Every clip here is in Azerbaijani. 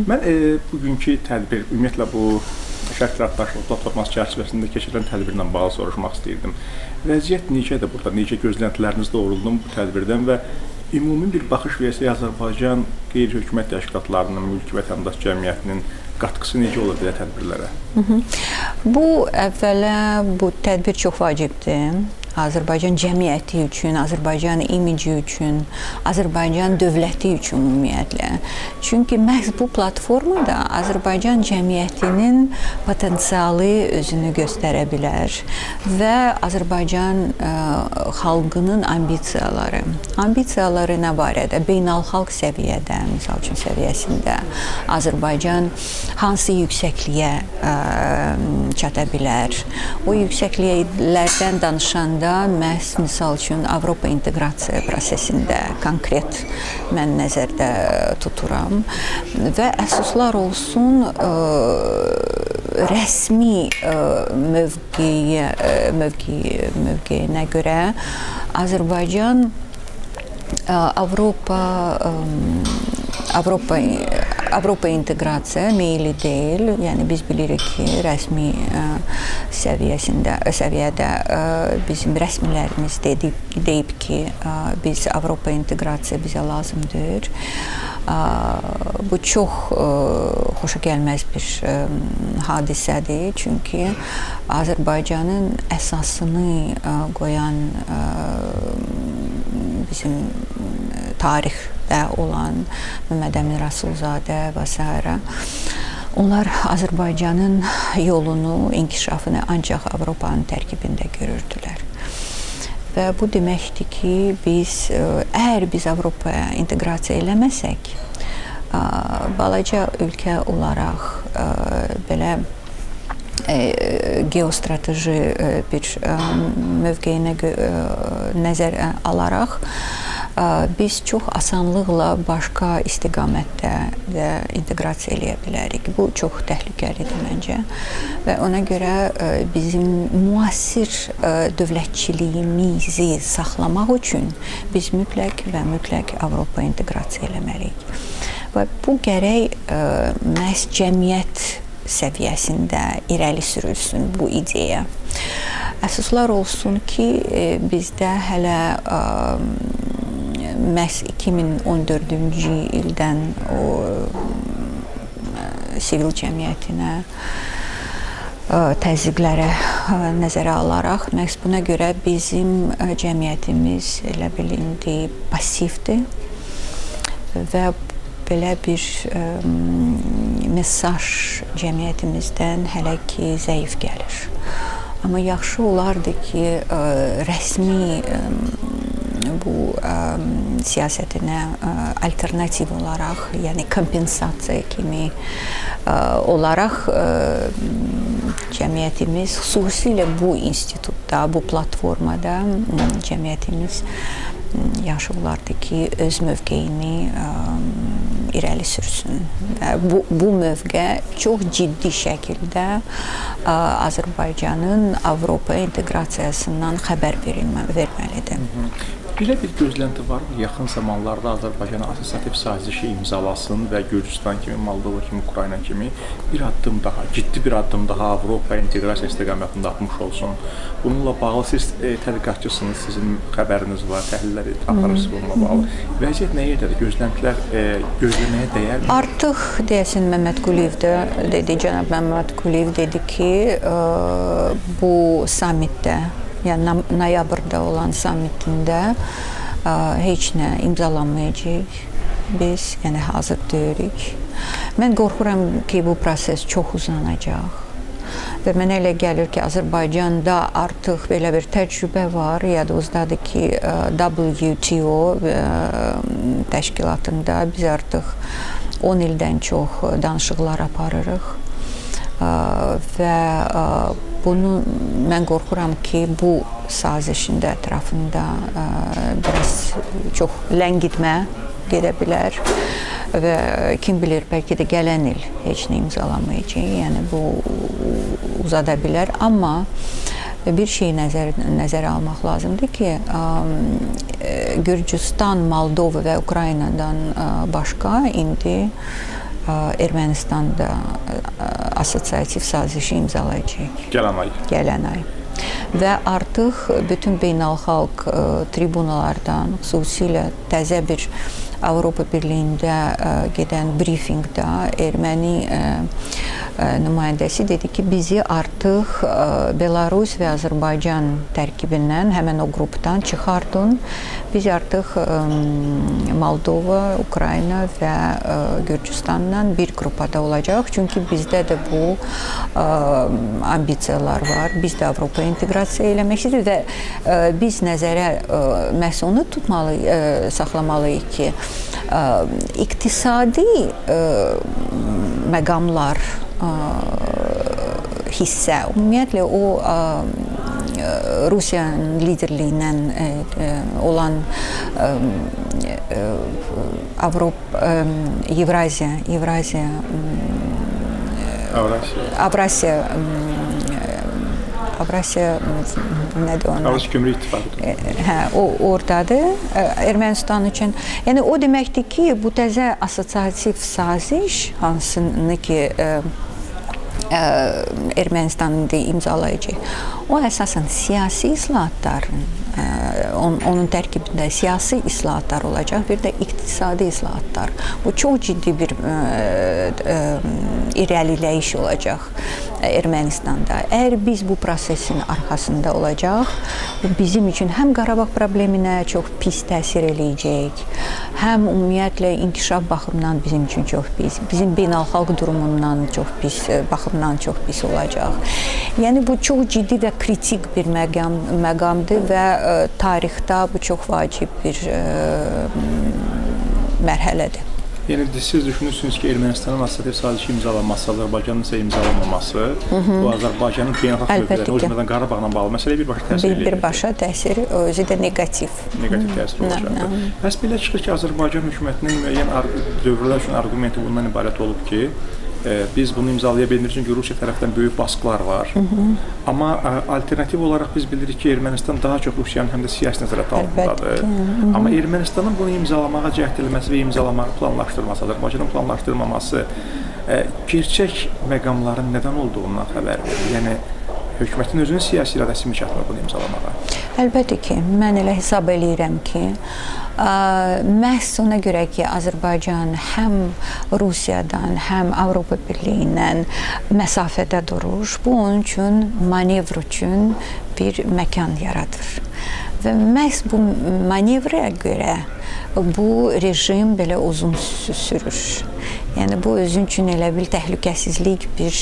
Mən bugünkü tədbir, ümumiyyətlə bu Şərq tərəfdaşlıq platforması çərçivəsində keçirilən tədbirlə bağlı soruşmaq istəyirdim. Vəziyyət necədir burada? Necə gözləntiləriniz doğruldu bu tədbirdən və ümumi bir baxış versək Azərbaycan qeyri-hökumət təşkilatlarının, mülki vətəndaş cəmiyyətinin qatqısı necə olur belə tədbirlərə? Bu əvvələ bu tədbir çox vacibdir. Azərbaycan cəmiyyəti üçün, Azərbaycan imici üçün, Azərbaycan dövləti üçün ümumiyyətlə. Çünki məhz bu platformada Azərbaycan cəmiyyətinin potensialı özünü göstərə bilər və Azərbaycan xalqının ambisiyaları. Ambisiyaları nə barədə? Beynəlxalq səviyyədə, misal üçün səviyyəsində Azərbaycan hansı yüksəkliyə çata bilər? O yüksəkliklərdən danışanda məhz misal üçün Avropa inteqrasiya prosesində konkret mən nəzərdə tuturam və əsaslar olsun rəsmi mövqeyinə görə Azərbaycan Avropa inteqrasiya meyilli deyil. Yəni biz bilirik ki, rəsmi səviyyədə bizim rəsmilərimiz deyib ki, biz Avropa inteqrasiya bizə lazımdır. Bu çox xoşagəlməz bir hadisədir. Çünki Azərbaycanın əsasını qoyan bizim tarixdə olan Mehmet Emin Rasulzadə və s. Onlar Azərbaycanın yolunu, inkişafını ancaq Avropanın tərkibində görürdülər. Və bu deməkdir ki, əgər biz Avropaya inteqrasiya eləməsək, balaca ölkə olaraq belə geostrateji bir mövqeyinə nəzər alaraq, biz çox asanlıqla başqa istiqamətdə inteqrasiya eləyə bilərik. Bu çox təhlükəlidir məncə və ona görə bizim müasir dövlətçiliyimizi saxlamaq üçün biz mütləq Avropa inteqrasiya eləməliyik. Və bu gərək məhz cəmiyyət səviyyəsində irəli sürülsün bu ideya. Əsaslar olsun ki, bizdə hələ məhz 2014-cü ildən o sivil cəmiyyətinə təzyiqlərə nəzərə alaraq, məhz buna görə bizim cəmiyyətimiz elə bilindi passivdir və belə bir mesaj cəmiyyətimizdən hələ ki zəif gəlir. Amma yaxşı olardı ki, rəsmi bu siyasətinə alternativ olaraq, yəni kompensasiya kimi olaraq cəmiyyətimiz, xüsusilə bu institutda, bu platformada cəmiyyətimiz yaxşı olardı ki, öz mövqeyini irəli sürsün. Bu mövqe çox ciddi şəkildə Azərbaycanın Avropa inteqrasiyasından xəbər verməlidir. Belə bir gözlənti var mı? Yaxın zamanlarda Azərbaycana assosiativ sazişi imzalasın və Gürcüstan kimi, Moldova kimi, Ukrayna kimi bir addım daha, ciddi bir addım daha Avropa inteqrasiya istiqamətində atmış olsun. Bununla bağlı siz tədqiqatçısınız, sizin xəbəriniz var, təhlillər aparırsınız bununla bağlı. Vəziyyət nə yerdədir? Gözləntilər gözləməyə dəyərmi? Artıq deyəsin Mehmet Quliyev də dedi, cənab Mehmet Quliyev dedi ki, bu sammitdə, yəni noyabrda olan sammitində heç nə imzalanmayacaq. Biz yəni hazır deyirik. Mən qorxuram ki, bu proses çox uzanacaq. Və mənə elə gəlir ki, Azərbaycanda artıq belə bir təcrübə var. Yadınızdadır ki, WTO təşkilatında biz artıq 10 ildən çox danışıqlar aparırıq. Və bunu mən qorxuram ki, bu sazişin də ətrafında biraz çox ləngitmə gedə bilər və kim bilir, bəlkə də gələn il heç nə imzalanmayacaq, yəni bu uzada bilər. Amma bir şey nəzərə almaq lazımdır ki, Gürcüstan, Moldova və Ukraynadan başqa indi Ermənistanda assosiativ sazişi imzalayacaq. Gələn ay. Və artıq bütün beynəlxalq tribunalardan, xüsusilə təzə bir Avropa Birliyində gedən brifinqdə erməni nümayəndəsi dedi ki, bizi artıq Belarus və Azərbaycan tərkibindən, həmən o qrupdan çıxardın. Biz artıq Moldova, Ukrayna və Gürcüstanla bir qrupada olacaq. Çünki bizdə də bu ambisiyalar var. Biz də Avropa inteqrasiya eləmək istəyirik və biz nəzərə məhz onu saxlamalıyıq ki, iqtisadi məqamlar hissə, ümumiyyətlə o Rusiyanın liderliyindən olan Avrasiya nədir onlar? Avropa Kömürlük İttifaqıdır. Hə, o ordadır Ermənistan üçün. Yəni o deməkdir ki, bu təzə assosiativ saziş hansını ki Ermənistan imzalayacaq. O əsasən siyasi islahatların, onun tərkibində siyasi islahatlar olacaq, bir də iqtisadi islahatlar. Bu çox ciddi bir irəliləyiş olacaq Ermənistanda. Əgər biz bu prosesin arxasında olacaq, bu bizim üçün həm Qarabağ probleminə çox pis təsir eləyəcək, həm ümumiyyətlə inkişaf baxımından bizim üçün çox pis, bizim beynəlxalq durumundan çox pis, baxımdan çox pis olacaq. Yəni bu çox ciddi və kritik bir məqamdır və tarixdə bu çox vacib bir mərhələdir. Yəni siz düşünürsünüz ki, Ermənistanın assosiativ sazişi imzalanması, Azərbaycanın isə imzalanmaması, bu Azərbaycanın beynəlxalq mövqelərinə, o cümlədən Qarabağla bağlı məsələyə birbaşa təsir eləyir. Birbaşa təsir, özü də neqativ. Neqativ təsir olacaqdır. Bəs belə çıxır ki, Azərbaycan hökumətinin müəyyən dövrlər üçün arqumenti bundan ibarət olub ki, biz bunu imzalaya bilmirik çünki Rusiya tərəfdən böyük baskılar var. Amma alternativ olaraq biz bilirik ki, Ermənistan daha çox Rusiyanın həm də siyasi nəzarət altındadır. Amma Ermənistanın bunu imzalamağa cəhd edilməsi və imzalamağı planlaşdırması, Azərbaycanın planlaşdırmaması gerçək məqamların nədən olduğundan xəbər verir. Yəni hökumətin özünün siyasi iradəsi mi çatmır bunu imzalamağa? Əlbəttə ki, mən elə hesab eləyirəm ki, məhz ona görə ki, Azərbaycan həm Rusiyadan, həm Avropa Birliyindən məsafədə durur, bu onun üçün manevr üçün bir məkan yaradır. Və məhz bu manevrə görə bu rejim belə uzun sürür. Yəni bu özün üçün elə bir təhlükəsizlik bir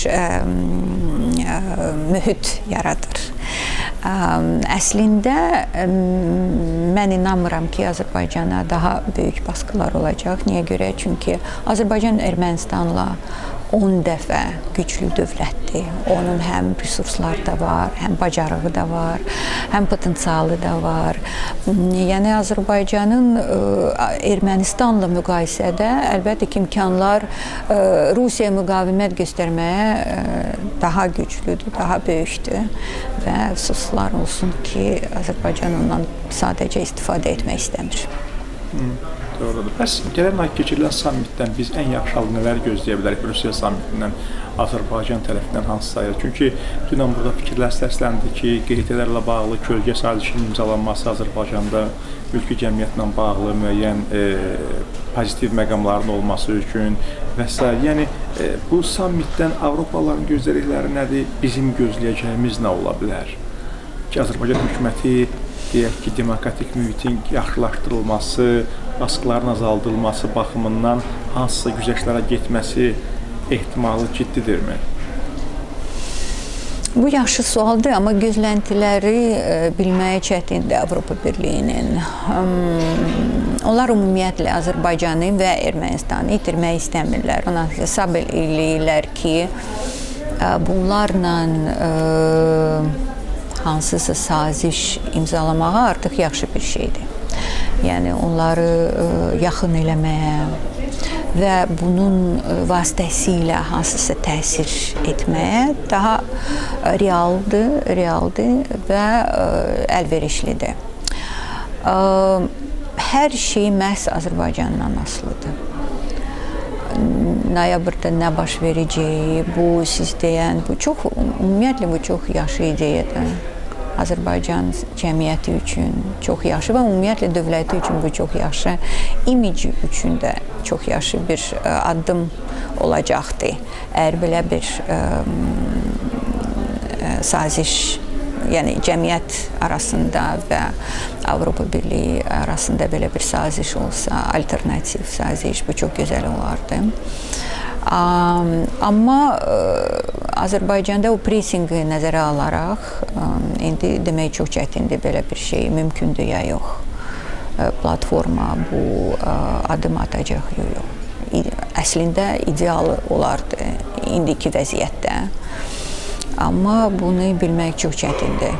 mühit yaradır. Əslində mən inanmıram ki, Azərbaycana daha böyük baskılar olacaq. Niyə görə? Çünki Azərbaycan Ermənistanla 10 dəfə güclü dövlətdir. Onun həm resursları da var, həm bacarığı da var, həm potensialı da var. Yəni Azərbaycanın Ermənistanla müqayisədə əlbəttə ki, imkanlar Rusiyaya müqavimət göstərməyə daha güclüdür, daha böyükdür və əfsuslar olsun ki, Azərbaycan ondan sadəcə istifadə etmək istəmir. Doğrudur. Bəs gələn ay keçirilən sammitdən biz ən yaxşı hal nələr gözləyə bilərik Rusiya sammitindən Azərbaycan tərəfindən hansı sayılır? Çünki dünən burada fikirlər səsləndi ki, QHT-lərlə bağlı kölgə sazişinin imzalanması Azərbaycanda mülki cəmiyyətlə bağlı müəyyən pozitiv məqamların olması üçün və s. Yəni bu sammitdən Avropalıların gözlədikləri nədir? Bizim gözləyəcəyimiz nə ola bilər? Ki, Azərbaycan hökuməti deyək ki, demokratik mühitin yaxşılaşdırılması, baskıların azaldılması baxımından hansısa güzəştlərə getməsi ehtimalı ciddidirmi? Bu yaxşı sualdır, amma gözləntiləri bilməyə çətindir Avropa Birliyinin. Onlar ümumiyyətlə Azərbaycanı və Ermənistanı itirmək istəmirlər. Ona hesab eləyirlər ki, bunlarla hansısa saziş imzalamağa artıq yaxşı bir şeydir. Yəni onları yaxın eləməyə və bunun vasitəsilə hansısa təsir etməyə daha realdır və əlverişlidir. Hər şey məhz Azərbaycandan asılıdır. noyabrda nə baş verəcəyi, bu siz deyən, bu çox, ümumiyyətlə bu çox yaxşı ideyadır. Azərbaycan cəmiyyəti üçün çox yaxşı və ümumiyyətlə dövləti üçün bu çox yaxşı, imici üçün də çox yaxşı bir addım olacaqdı. Əgər belə bir saziş, yəni cəmiyyət arasında və Avropa Birliyi arasında belə bir saziş olsa, alternativ saziş, bu çox gözəl olardı. Amma Azərbaycanda o presinqi nəzərə alaraq, indi demək çox çətindir, belə bir şey mümkündür ya yox. Platforma bu adım atacaq ya yox. Əslində ideal olardı indiki vəziyyətdə. Amma bunu bilmək çox çətindir.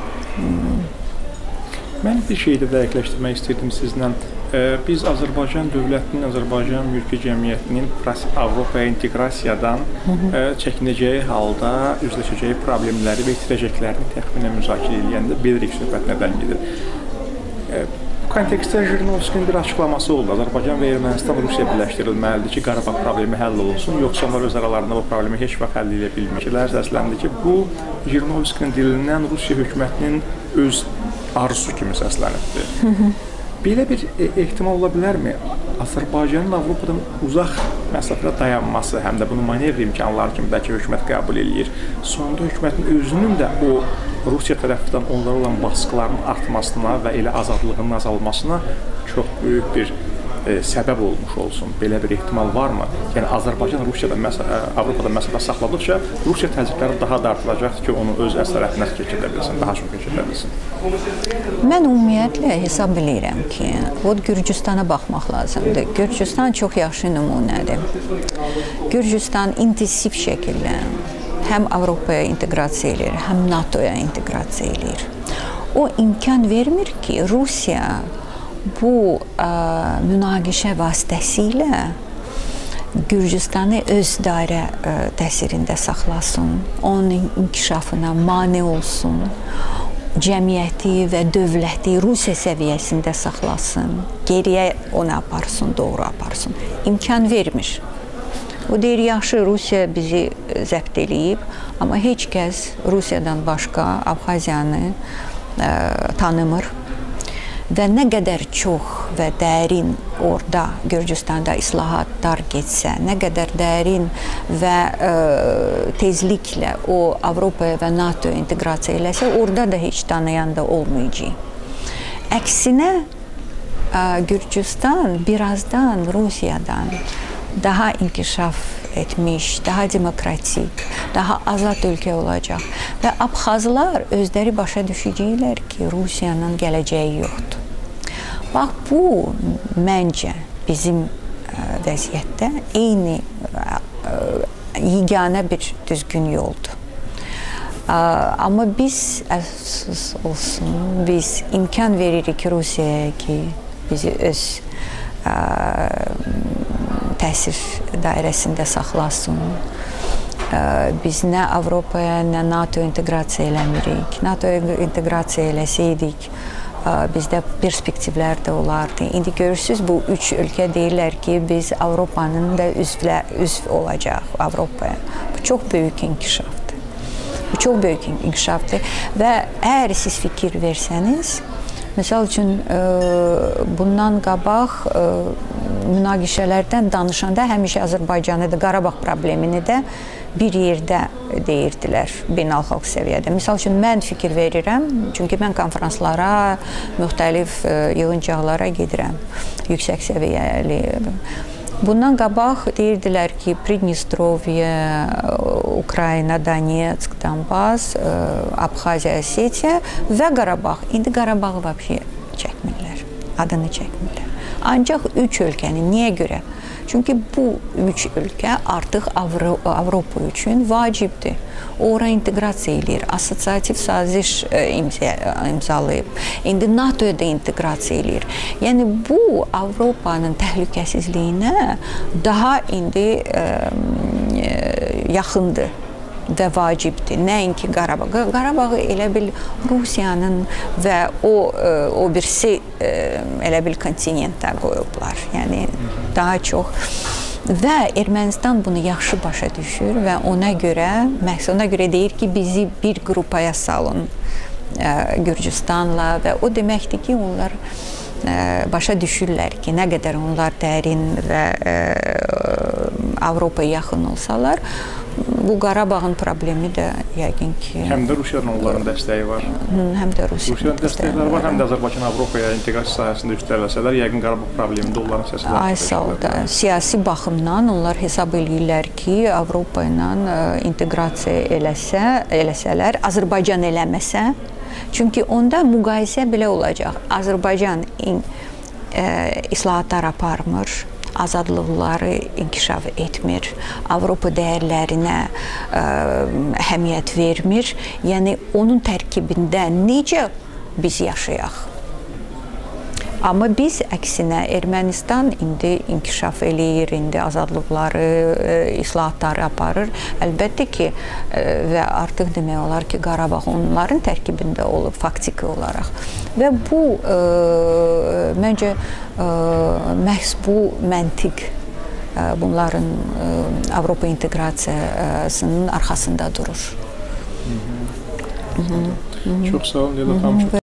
Mən bir şeyi də dəqiqləşdirmək istirdim sizlə. Biz Azərbaycan dövlətinin, Azərbaycan mülki cəmiyyətinin Avropaya inteqrasiyadan çəkinəcəyi halda üzləşəcəyi problemləri və itirəcəklərini təxminən müzakirə edəndə bilirik söhbət nədən gedir. Bu kontekstdə Jirinovskinin bir açıqlaması oldu. Azərbaycan və Ermənistan Rusiya birləşdirilməlidir ki, Qarabağ problemi həll olunsun, yoxsa onlar öz aralarında bu problemi heç vaxt həll edə bilməyəcəklər. Səsləndi ki, bu Jirinovskinin dilindən Rusiya hökumətinin öz arzusu kimi səslənibdir. Belə bir ehtimal ola bilərmi? Azərbaycanın Avropadan uzaq məsafədə dayanması, həm də bunu manevr imkanları kimi bəlkə hökumət qəbul edir. Sonunda hökumətin özünün də o Rusiya tərəfindən onlara olan baskıların artmasına və elə azadlığının azalmasına çox böyük bir səbəb olmuş olsun. Belə bir ehtimal varmı? Yəni Azərbaycan Avropada məsələ saxladıqca Rusiya təzyiqləri daha da artıracaqdır ki, onu öz əsarətinə keçirə bilsin, daha çox keçirə bilsin. Mən ümumiyyətlə hesab edirəm ki, Gürcüstana baxmaq lazımdır. Gürcüstan çox yaxşı nümunədir. Gürcüstan intensiv şəkildə həm Avropaya inteqrasiya edir, həm NATOya inteqrasiya edir. O imkan vermir ki, Rusiya bu münaqişə vasitəsilə Gürcüstanı öz dairə təsirində saxlasın, onun inkişafına mane olsun, cəmiyyəti və dövləti Rusiya səviyyəsində saxlasın, geriyə onu aparsın, doğru aparsın. İmkan vermir. O deyir, yaxşı, Rusiya bizi zəbt eləyib, amma heç kəs Rusiyadan başqa Abxaziyanı tanımır. Və nə qədər çox və dərin orada Gürcüstanda islahatlar getsə, nə qədər dərin və tezliklə o Avropaya və NATO inteqrasiya eləsə, orada da heç tanıyan da olmayacaq. Əksinə, Gürcüstan birazdan Rusiyadan daha inkişaf etmiş, daha demokratik, daha azad ölkə olacaq. Və Abxazlar özləri başa düşəcəklər ki, Rusiyanın gələcəyi yoxdur. Bax, bu məncə bizim vəziyyətdə eyni yeganə bir düzgün yoldur. Amma biz, əfsus olsun, biz imkan veririk Rusiyaya ki, bizi öz təsir dairəsində saxlasın. Biz nə Avropaya, nə NATO inteqrasiya eləmirik. NATO inteqrasiya eləsəydik, bizdə perspektivlər də olardı. İndi görürsünüz, bu üç ölkə deyirlər ki, biz Avropanın da üzv olacaq Avropaya. Bu çox böyük inkişafdır. Bu çox böyük inkişafdır və əgər siz fikir versəniz, məsəl üçün, bundan qabaq münaqişələrdən danışanda həmişə Azərbaycanı da, Qarabağ problemini də bir yerdə deyirdilər beynəlxalq səviyyədə. Misal üçün, mən fikir verirəm, çünki mən konferanslara, müxtəlif yığıncaqlara gedirəm, yüksək səviyyəli. Bundan qabaq deyirdilər ki, Pridnestrovye, Ukrayna, Donetsk, Donbas, Abxaziya, Osetiya və Qarabağ. İndi Qarabağı vəbşi çəkmirlər, adını çəkmirlər. Ancaq üç ölkəni, niyə görə? Çünki bu üç ölkə artıq Avropa üçün vacibdir. Ora inteqrasiya edir, assosiativ saziş imzalayıb. İndi NATOya da inteqrasiya edir. Yəni, bu Avropanın təhlükəsizliyinə daha indi yaxındır və vacibdir. Nəinki Qarabağ. Qarabağı elə bil Rusiyanın və o birisi elə bil kontinentə qoyublar. Yəni, daha çox Və Ermənistan bunu yaxşı başa düşür və ona görə deyir ki, bizi bir qrupaya salın Gürcüstanla və o deməkdir ki, onlar başa düşürlər ki, nə qədər onlar dərin və Avropaya yaxın olsalar, bu Qarabağın problemi də yəqin ki... Həm də Rusiyanın onların dəstəyi var. Həm də Rusiyanın dəstəkləri var, həm də Azərbaycan Avropaya inteqrasiya sahəsində üstələsələr, yəqin Qarabağ problemi də onların səsi də... Ay sağ ol da. Siyasi baxımdan onlar hesab edirlər ki, Avropa ilə inteqrasiya eləsələr, Azərbaycan eləməsə, çünki onda müqayisə belə olacaq. Azərbaycan islahatlar aparmır, azadlıqları inkişaf etmir, Avropa dəyərlərinə əhəmiyyət vermir. Yəni, onun tərkibində necə biz yaşayaq? Amma biz əksinə Ermənistan indi inkişaf eləyir, indi azadlıqları, islahatları aparır. Əlbəttə ki, və artıq demək olar ki, Qarabağ onların tərkibində olub, faktiki olaraq. Və bu, məncə, məhz bu məntiq bunların Avropa inteqrasiyasının arxasında durur. Çox sağ olun, Leyla xanım.